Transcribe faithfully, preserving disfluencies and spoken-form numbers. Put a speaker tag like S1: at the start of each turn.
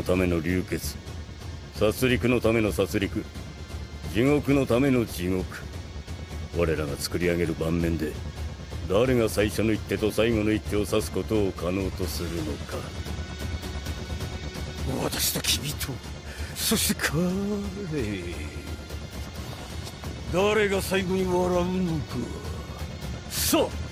S1: ための流血、殺戮のための殺戮、地獄のための地獄。我らが作り上げる盤面で誰が最初の一手と最後の一手を指すことを可能とするのか。
S2: 私と君と、そして彼、誰が最後に笑うのか。さあ